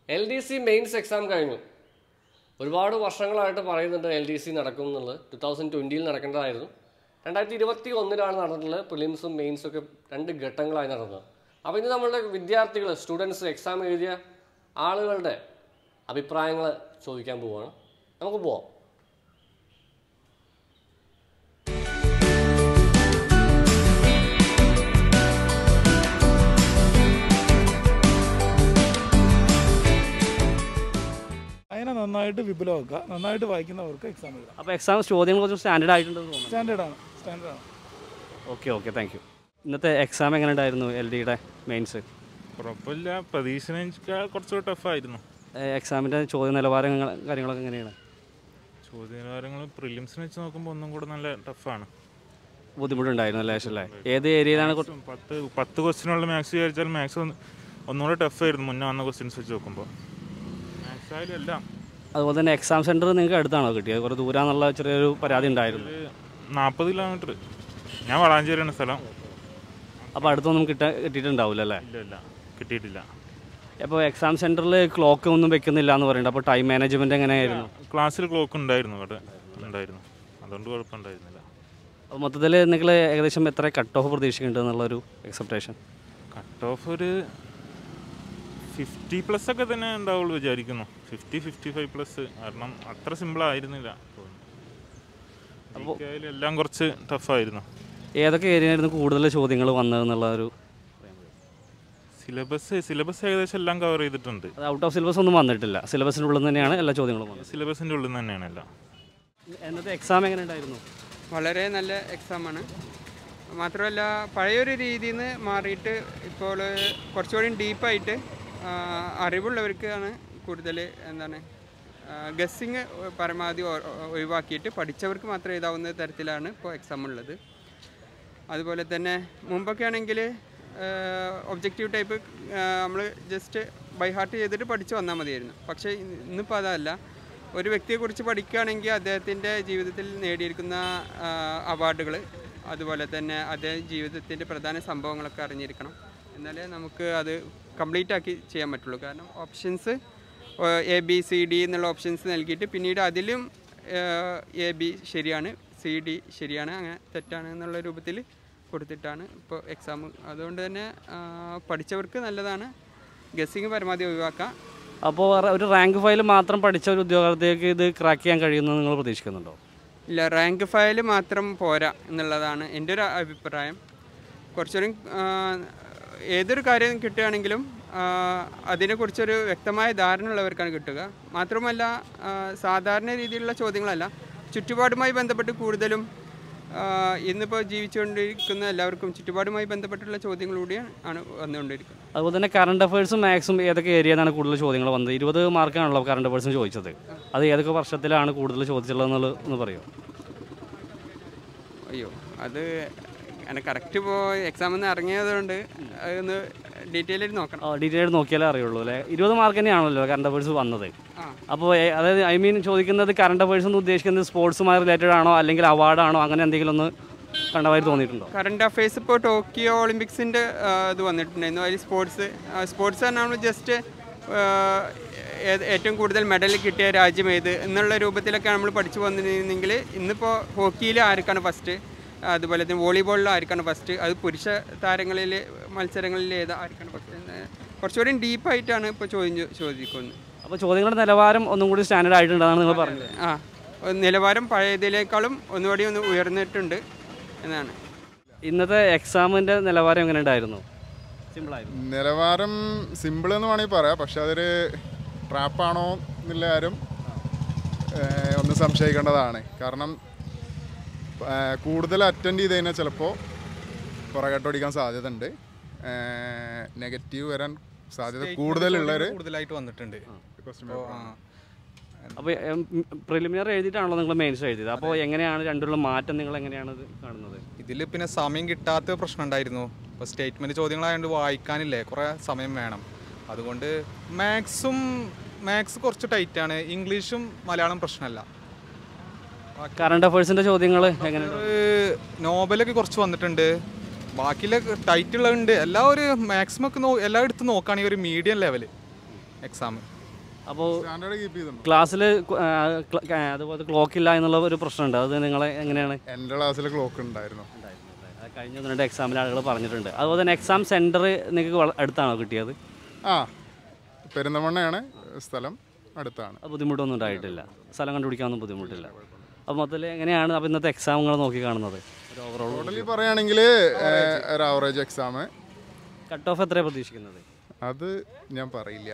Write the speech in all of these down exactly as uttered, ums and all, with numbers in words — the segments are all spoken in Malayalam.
L D C mains exam കഴിഞ്ഞു. ഒരുപാട് വർഷങ്ങളായിട്ട് പറയുന്നുണ്ട് എൽ ഡി സി നടക്കും എന്നുള്ളത്. ടു തൗസൻഡ് ട്വൻറ്റിയിൽ നടക്കേണ്ടതായിരുന്നു. രണ്ടായിരത്തി ഇരുപത്തി ഒന്നിലാണ് നടന്നിട്ടുള്ളത്. പ്രിലിംസും മെയിൻസും ഒക്കെ രണ്ട് ഘട്ടങ്ങളായി നടന്നത്. അപ്പോൾ ഇന്ന് നമ്മളുടെ വിദ്യാർത്ഥികൾ, സ്റ്റുഡൻസ്, എക്സാം എഴുതിയ ആളുകളുടെ അഭിപ്രായങ്ങൾ ചോദിക്കാൻ പോവുകയാണ്. നമുക്ക് പോവാം. അതിനെ നന്നായിട്ട് വിപുലമാക്കുക, നന്നായിട്ട് വായിക്കുന്നവർക്ക് എക്സാം എഴുതാം. അപ്പോൾ എക്സാം ചോദ്യങ്ങൾ കുറച്ച് സ്റ്റാൻഡേർഡ് ആയിട്ടുണ്ടെന്ന് തോന്നുന്നു. സ്റ്റാൻഡേർഡാണ് സ്റ്റാൻഡേർഡാണ് ഓക്കെ ഓക്കെ താങ്ക് യു. ഇന്നത്തെ എക്സാം എങ്ങനെ ഉണ്ടായിരുന്നു? എൽ ഡിയുടെ മെയിൻസ് കുഴപ്പമില്ല, പ്രതീക്ഷ കുറച്ചുകൂടി ടഫായിരുന്നു. എക്സാമിൻ്റെ ചോദ്യ നിലവാരങ്ങൾ കാര്യങ്ങളൊക്കെ എങ്ങനെയാണ്? ചോദ്യ നിലവാരങ്ങൾ പ്രിലിംസിനെ വെച്ച് നോക്കുമ്പോൾ ഒന്നും കൂടെ നല്ല ടഫാണ്. ബുദ്ധിമുട്ടുണ്ടായിരുന്നു അല്ലേ? അല്ലേ ഏത് ഏരിയയിലാണ്? പത്ത് പത്ത് ക്വസ്റ്റ്യനുള്ള മാത്സ് വിചാരിച്ചാൽ മാത്സ് ഒന്നുകൂടെ ടഫായിരുന്നു മുന്നേ വന്ന ക്വസ്റ്റ്യൻസ് വെച്ച് നോക്കുമ്പോൾ. മാത്സ് ആയാലും എല്ലാം. അതുപോലെ തന്നെ എക്സാം സെൻറ്റർ നിങ്ങൾക്ക് അടുത്താണോ കിട്ടിയത്? കുറേ ദൂരാന്നുള്ള ചെറിയൊരു പരാതി ഉണ്ടായിരുന്നു. നാൽപ്പത് കിലോമീറ്റർ. ഞാൻ വളാഞ്ചേരിയാണ് സ്ഥലം. അപ്പോൾ അടുത്തൊന്നും കിട്ടാൻ കിട്ടിയിട്ടുണ്ടാവില്ല അല്ലേ? ഇല്ല ഇല്ല കിട്ടിയിട്ടില്ല. അപ്പോൾ എക്സാം സെൻറ്ററിൽ ക്ലോക്ക് ഒന്നും വെക്കുന്നില്ല എന്ന് പറയുന്നുണ്ട്. അപ്പോൾ ടൈം മാനേജ്മെൻറ്റ് എങ്ങനെയായിരുന്നു? ക്ലാസ്സിൽ ക്ലോക്ക് ഉണ്ടായിരുന്നു, അവിടെ ഉണ്ടായിരുന്നു, അതുകൊണ്ട് കുഴപ്പമുണ്ടായിരുന്നില്ല. അപ്പോൾ മൊത്തത്തിൽ നിങ്ങൾ ഏകദേശം എത്ര കട്ട് ഓഫ് പ്രതീക്ഷിക്കുന്നുണ്ട് എന്നുള്ളൊരു എക്സെപ്റ്റേഷൻ? കട്ട് ഓഫ് ഒരു ഫിഫ്റ്റി പ്ലസ് ഒക്കെ തന്നെ ഉണ്ടാവുള്ളൂ വിചാരിക്കുന്നു. Fifty fifty five plus. കാരണം അത്ര സിമ്പിൾ ആയിരുന്നില്ല. അപ്പോൾ എല്ലാം കുറച്ച് ടഫായിരുന്നു. ഏതൊക്കെ ഏരിയയായിരുന്നു കൂടുതൽ ചോദ്യങ്ങൾ വന്നതെന്നുള്ള ഒരു സിലബസ് സിലബസ് ഏകദേശം എല്ലാം കവർ ചെയ്തിട്ടുണ്ട്. അത് ഔട്ട് ഓഫ് സിലബസ് ഒന്നും വന്നിട്ടില്ല. സിലബസിൻ്റെ ഉള്ളിൽ തന്നെയാണ് എല്ലാ ചോദ്യങ്ങളും വന്നത്. സിലബസിൻ്റെ ഉള്ളിൽ തന്നെയാണ് എല്ലാം. എന്നത്തെ എക്സാം എങ്ങനെ ഉണ്ടായിരുന്നു? വളരെ നല്ല എക്സാമാണ്. മാത്രമല്ല പഴയൊരു രീതിയിൽ നിന്ന് മാറിയിട്ട് ഇപ്പോൾ കുറച്ചുകൂടി ഡീപ്പായിട്ട് അറിവുള്ളവർക്കാണ് കൂടുതൽ എന്താണ് ഗസ്സിങ് പരമാവധി ഒഴിവാക്കിയിട്ട് പഠിച്ചവർക്ക് മാത്രം എഴുതാവുന്ന തരത്തിലാണ് ഇപ്പോൾ എക്സാം ഉള്ളത്. അതുപോലെ തന്നെ മുമ്പൊക്കെ ആണെങ്കിൽ ഒബ്ജക്റ്റീവ് ടൈപ്പ് നമ്മൾ ജസ്റ്റ് ബൈ ഹാർട്ട് ചെയ്തിട്ട് പഠിച്ച് വന്നാൽ മതിയായിരുന്നു. പക്ഷേ ഇന്നിപ്പോൾ അതല്ല. ഒരു വ്യക്തിയെക്കുറിച്ച് പഠിക്കുകയാണെങ്കിൽ അദ്ദേഹത്തിൻ്റെ ജീവിതത്തിൽ നേടിയിരിക്കുന്ന അവാർഡുകൾ, അതുപോലെ തന്നെ അദ്ദേഹം ജീവിതത്തിൻ്റെ പ്രധാന സംഭവങ്ങളൊക്കെ അറിഞ്ഞിരിക്കണം. എന്നാലേ നമുക്ക് അത് കംപ്ലീറ്റ് ആക്കി ചെയ്യാൻ പറ്റുള്ളൂ. കാരണം options A B C D എന്നുള്ള ഓപ്ഷൻസ് നൽകിയിട്ട് പിന്നീട് അതിലും എ ബി ശരിയാണ്, സി ഡി ശരിയാണ്, അങ്ങനെ തെറ്റാണ് എന്നുള്ള രൂപത്തിൽ കൊടുത്തിട്ടാണ് ഇപ്പോൾ എക്സാം. അതുകൊണ്ട് തന്നെ പഠിച്ചവർക്ക് നല്ലതാണ്. ഗസ്സിങ് പരമാവധി ഒഴിവാക്കാം. അപ്പോൾ ഒരു റാങ്ക് ഫയൽ മാത്രം പഠിച്ച ഒരു ഉദ്യോഗാർത്ഥിക്ക് ഇത് ക്രാക്ക് ചെയ്യാൻ കഴിയുമെന്ന് നിങ്ങൾ പ്രതീക്ഷിക്കുന്നുണ്ടോ? ഇല്ല, റാങ്ക് ഫയൽ മാത്രം പോരാ എന്നുള്ളതാണ് എൻ്റെ ഒരു അഭിപ്രായം. കുറച്ചുകൂടി ഏതൊരു കാര്യം കിട്ടുകയാണെങ്കിലും അതിനെക്കുറിച്ചൊരു വ്യക്തമായ ധാരണ ഉള്ളവർക്കാണ് കിട്ടുക. മാത്രമല്ല സാധാരണ രീതിയിലുള്ള ചോദ്യങ്ങളല്ല, ചുറ്റുപാടുമായി ബന്ധപ്പെട്ട് കൂടുതലും ഇന്നിപ്പോൾ ജീവിച്ചുകൊണ്ടിരിക്കുന്ന എല്ലാവർക്കും ചുറ്റുപാടുമായി ബന്ധപ്പെട്ടുള്ള ചോദ്യങ്ങളിലൂടെ ആണ് വന്നുകൊണ്ടിരിക്കുന്നത്. അതുപോലെ തന്നെ കറണ്ട് അഫയേഴ്സും മാത്സും ഏതൊക്കെ ഏരിയയിലാണ് കൂടുതൽ ചോദ്യങ്ങൾ വന്നത്? ഇരുപത് മാർക്കാണല്ലോ കറണ്ട് അഫയേഴ്സും ചോദിച്ചത്. അത് ഏതൊക്കെ വർഷത്തിലാണ് കൂടുതൽ ചോദിച്ചിട്ടുള്ളതെന്നുള്ളത് ഒന്ന് പറയുമോ? അയ്യോ, അത് അങ്ങനെ കറക്റ്റ് ഇപ്പോൾ എക്സാമിൽ നിന്ന് ഇറങ്ങിയതുകൊണ്ട് അതൊന്ന് ഡീറ്റെയിൽ ആയിട്ട് നോക്കണം. ഡീറ്റെയിൽ ആയിട്ട് നോക്കിയാലേ അറിയുള്ളൂ അല്ലേ? ഇരുപത് മാർക്ക് തന്നെയാണല്ലോ കറണ്ട് അഫയേഴ്സ് വന്നത്. അപ്പോൾ അതായത് ഐ മീൻ ചോദിക്കുന്നത് കറണ്ട് അഫയേഴ്സ് എന്ന് ഉദ്ദേശിക്കുന്നത് സ്പോർട്സുമായി റിലേറ്റഡ് ആണോ അല്ലെങ്കിൽ അവാർഡാണോ, അങ്ങനെ എന്തെങ്കിലും ഒന്ന് കണ്ടതായി തോന്നിയിട്ടുണ്ടോ? കറണ്ട് അഫയേഴ്സ് ഇപ്പോൾ ടോക്കിയോ ഒളിമ്പിക്സിൻ്റെ ഇത് വന്നിട്ടുണ്ടായിരുന്നു. അതിൽ സ്പോർട്സ് സ്പോർട്സ് പറഞ്ഞാൽ ജസ്റ്റ് ഏറ്റവും കൂടുതൽ മെഡൽ കിട്ടിയ രാജ്യം ഏത് എന്നുള്ള രൂപത്തിലൊക്കെ നമ്മൾ പഠിച്ചു വന്നിരുന്നെങ്കിൽ ഇന്നിപ്പോൾ ഹോക്കിയിൽ ആർക്കാണ് ഫസ്റ്റ്, അതുപോലെ തന്നെ വോളിബോളിൽ ആർക്കാണ് ഫസ്റ്റ്, അത് പുരുഷ താരങ്ങളിൽ മത്സരങ്ങളിൽ ഏത് ആർക്കാണ് ഫസ്റ്റ്, കുറച്ചുകൂടി ഡീപ്പായിട്ടാണ് ഇപ്പോൾ ചോദ്യം ചോദിക്കുന്നത്. അപ്പോൾ ചോദ്യങ്ങളുടെ നിലവാരം ഒന്നും കൂടി സ്റ്റാൻഡേർഡ് ആയിട്ടുണ്ടെന്നാണ് നിങ്ങൾ പറഞ്ഞത്? ആ, നിലവാരം പഴയതിനേക്കാളും ഒന്നുകൂടി ഒന്ന് ഉയർന്നിട്ടുണ്ട് എന്നാണ്. ഇന്നത്തെ എക്സാമിൻ്റെ നിലവാരം എങ്ങനെ ഉണ്ടായിരുന്നു? സിമ്പിളായിരുന്നു? നിലവാരം സിമ്പിൾ എന്ന് വേണമെങ്കിൽ പറയാം. പക്ഷെ അതൊരു ട്രാപ്പാണോ എന്നുള്ള കാര്യം ഒന്ന് സംശയിക്കേണ്ടതാണ്. കാരണം കൂടുതൽ അറ്റൻഡ് ചെയ്ത് കഴിഞ്ഞാൽ ചിലപ്പോൾ പുറകോട്ടടിക്കാൻ സാധ്യത ഉണ്ട്, നെഗറ്റീവ് വരാൻ സാധ്യത കൂടുതലുള്ളവർ കൂടുതലായിട്ട് വന്നിട്ടുണ്ട്. അപ്പോൾ പ്രിലിമിനറി എഴുതിയിട്ടാണല്ലോ നിങ്ങൾ മെയിൻസ് എഴുതിയത്. അപ്പോൾ എങ്ങനെയാണ് രണ്ടുള്ള മാറ്റം നിങ്ങൾ എങ്ങനെയാണ് കാണുന്നത്? ഇതിൽ പിന്നെ സമയം കിട്ടാത്ത പ്രശ്നം ഉണ്ടായിരുന്നു. ഇപ്പോൾ സ്റ്റേറ്റ്മെൻറ്റ് ചോദ്യങ്ങളായതുകൊണ്ട് വായിക്കാനില്ലേ കുറേ സമയം വേണം. അതുകൊണ്ട് മാത്സും മാത്സ് കുറച്ച് ടൈറ്റാണ്. ഇംഗ്ലീഷും മലയാളം പ്രശ്നമല്ല. കറണ്ട് അഫയേഴ്സിൻ്റെ ചോദ്യങ്ങൾ എങ്ങനെ? നോബലൊക്കെ കുറച്ച് വന്നിട്ടുണ്ട്. ബാക്കിയുള്ള ടൈറ്റുള്ളതുണ്ട്. എല്ലാം ഒരു മാക്സിമം ഒക്കെ നോ എല്ലാം എടുത്ത് നോക്കുകയാണെങ്കിൽ ഒരു മീഡിയം ലെവൽ എക്സാം അപ്പോൾ സ്റ്റാൻഡേർഡ് കീപ്പ് ചെയ്തിട്ടുണ്ട്. ക്ലാസ്സിൽ അതുപോലെ ക്ലോക്ക് ഇല്ല എന്നുള്ള ഒരു പ്രശ്നമുണ്ട്. അത് നിങ്ങളെ എങ്ങനെയാണ്? എൻ്റെ ക്ലാസ്സിൽ ക്ലോക്ക് ഉണ്ടായിരുന്നു. അത് കഴിഞ്ഞ ഒന്ന് രണ്ട് എക്സാമിൽ ആളുകൾ പറഞ്ഞിട്ടുണ്ട്. അതുപോലെ തന്നെ എക്സാം സെൻറ്റർ നിങ്ങൾക്ക് അടുത്താണോ കിട്ടിയത്? ആ, പെരിന്തൽമണ്ണയാണ് സ്ഥലം, അടുത്താണ്. അത് ബുദ്ധിമുട്ടൊന്നും ഉണ്ടായിട്ടില്ല, സ്ഥലം കണ്ടുപിടിക്കാനൊന്നും ബുദ്ധിമുട്ടില്ല. അപ്പോൾ മൊത്തത്തിൽ എങ്ങനെയാണ് അപ്പോൾ ഇന്നത്തെ എക്സാമുകൾ നോക്കി കാണുന്നത്? ഒരു ഓവറോൾ ടോട്ടലി പറയുകയാണെങ്കിൽ ഒരു ആവറേജ് എക്സാം. കട്ട് ഓഫ് എത്രയാണ് പ്രതീക്ഷിക്കുന്നത്? അത് ഞാൻ പറയില്ല.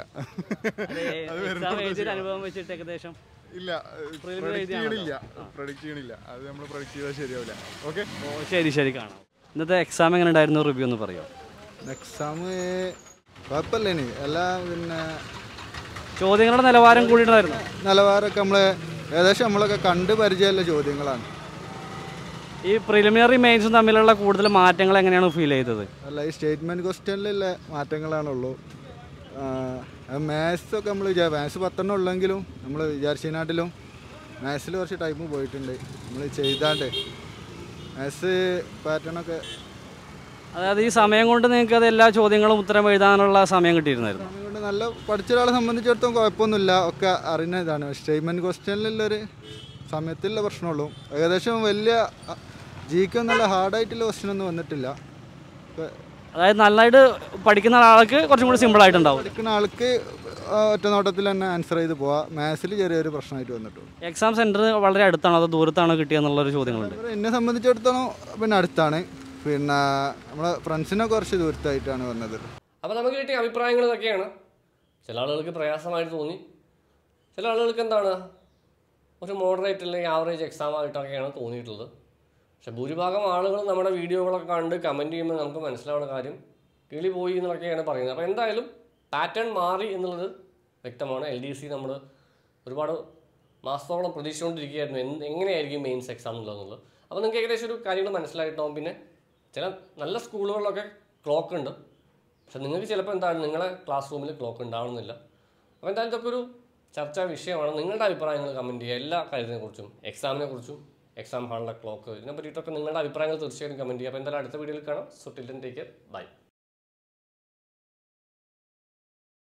അനുഭവം വെച്ചിട്ട് ഏകദേശം ഇല്ല, പ്രഡിക്റ്റ് ചെയ്യണില്ല പ്രഡിക്റ്റ് ചെയ്യണില്ല അത് നമ്മൾ പ്രഡിക്റ്റ് ചെയ്താൽ ശരിയാവില്ല. ഓക്കെ, ശരി ശരി കാണാം. ഇന്നത്തെ എക്സാം എങ്ങനെ ഉണ്ടായിരുന്നു? റിവ്യൂ ഒന്ന് പറയുമോ? എക്സാം കുഴപ്പമില്ലേനി എല്ലാം. പിന്നെ ചോദ്യങ്ങളുടെ നിലവാരം കൂടിയിട്ടുണ്ടായിരുന്നു. നിലവാരമൊക്കെ നമ്മൾ ഏകദേശം നമ്മളൊക്കെ കണ്ട് പരിചയമുള്ള ചോദ്യങ്ങളാണ്. ഈ പ്രിലിമിനറി മെയിൻസും തമ്മിലുള്ള കൂടുതൽ മാറ്റങ്ങൾ എങ്ങനെയാണ് ഫീൽ ചെയ്തത്? അല്ല, ഈ സ്റ്റേറ്റ്മെൻറ്റ് ക്വസ്റ്റ്യനിലുള്ള മാറ്റങ്ങളാണുള്ളൂ. മാത്സൊക്കെ നമ്മൾ വിചാരിച്ചു മാത്സ് പത്തെണ്ണം ഉള്ളെങ്കിലും നമ്മൾ വിചാരിച്ചതിനാട്ടിലും മാത്സിൽ കുറച്ച് ടൈം പോയിട്ടുണ്ട് നമ്മൾ ചെയ്താണ്ട്. മാത്സ് പാറ്റേണൊക്കെ അതായത് ഈ സമയം കൊണ്ട് നിങ്ങൾക്ക് അത് എല്ലാ ചോദ്യങ്ങളും ഉത്തരം എഴുതാനുള്ള സമയം കിട്ടിയിരുന്നായിരുന്നു? സമയം കൊണ്ട് നല്ല പഠിച്ച ഒരാളെ സംബന്ധിച്ചിടത്തോളം കുഴപ്പമൊന്നുമില്ല, ഒക്കെ അറിയുന്ന ഇതാണ്. സ്റ്റേറ്റ്മെൻറ്റ് ക്വസ്റ്റ്യനിലുള്ളൊരു സമയത്തിലുള്ള പ്രശ്നമുള്ളൂ. ഏകദേശം വലിയ ജിക്ക് നല്ല ഹാർഡായിട്ടുള്ള ക്വസ്റ്റ്യൻ ഒന്നും വന്നിട്ടില്ല. അതായത് നന്നായിട്ട് പഠിക്കുന്ന ആൾക്ക് കുറച്ചും കൂടി സിമ്പിൾ ആയിട്ടുണ്ടാവും. പഠിക്കുന്ന ആൾക്ക് ഒറ്റ നോട്ടത്തിൽ തന്നെ ആൻസർ ചെയ്ത് പോവാം. മാത്സിൽ ചെറിയൊരു പ്രശ്നമായിട്ട് വന്നിട്ടുള്ളൂ. എക്സാം സെൻറ്റർ വളരെ അടുത്താണോ അതോ ദൂരത്താണോ കിട്ടിയെന്നുള്ളൊരു ചോദ്യങ്ങളുണ്ട്. എന്നെ സംബന്ധിച്ചിടത്തോളം പിന്നെ അടുത്താണ്, പിന്നെ നമ്മളെ ഫ്രണ്ട്സിനെ കുറച്ച് ദൂരത്തായിട്ടാണ് വന്നത്. അപ്പോൾ നമുക്ക് കിട്ടിയ അഭിപ്രായങ്ങൾ ഇതൊക്കെയാണ്. ചില ആളുകൾക്ക് പ്രയാസമായിട്ട് തോന്നി, ചില ആളുകൾക്ക് എന്താണ് ഒരു മോഡറേറ്റ് അല്ലെങ്കിൽ ആവറേജ് എക്സാം ആയിട്ടൊക്കെയാണ് തോന്നിയിട്ടുള്ളത്. പക്ഷെ ഭൂരിഭാഗം ആളുകൾ നമ്മുടെ വീഡിയോകളൊക്കെ കണ്ട് കമൻറ്റ് ചെയ്യുമ്പോൾ നമുക്ക് മനസ്സിലാവുന്ന കാര്യം കിളി പോയി എന്നൊക്കെയാണ് പറയുന്നത്. അപ്പോൾ എന്തായാലും പാറ്റേൺ മാറി എന്നുള്ളത് വ്യക്തമാണ്. എൽ ഡി സി നമ്മൾ ഒരുപാട് മാസത്തോളം പ്രതീക്ഷിച്ചുകൊണ്ടിരിക്കുകയായിരുന്നു എന്ത് എങ്ങനെയായിരിക്കും മെയിൻസ് എക്സാം എന്നുള്ളത്. അപ്പോൾ നിങ്ങൾക്ക് ഏകദേശം ഒരു കാര്യങ്ങൾ മനസ്സിലായിട്ടുണ്ടാവും. പിന്നെ ചില നല്ല സ്കൂളുകളിലൊക്കെ ക്ലോക്ക് ഉണ്ട്, പക്ഷെ നിങ്ങൾക്ക് ചിലപ്പോൾ എന്താണ് നിങ്ങളെ ക്ലാസ് റൂമിൽ ക്ലോക്ക് ഉണ്ടാവണമെന്നില്ല. അപ്പോൾ എന്തായാലും ഇതൊക്കെ ഒരു ചർച്ചാ വിഷയമാണ്. നിങ്ങളുടെ അഭിപ്രായങ്ങൾ കമൻറ്റ് ചെയ്യുക, എല്ലാ കാര്യത്തിനെക്കുറിച്ചും, എക്സാമിനെ കുറിച്ചും, എക്സാം ഹാളിലെ ക്ലോക്ക്, ഇതിനെ പറ്റിയിട്ടൊക്കെ നിങ്ങളുടെ അഭിപ്രായങ്ങൾ തീർച്ചയായും കമൻറ്റ് ചെയ്യുക. അപ്പോൾ എന്തായാലും അടുത്ത വീഡിയോയിൽ കാണാം. So till then take care, by.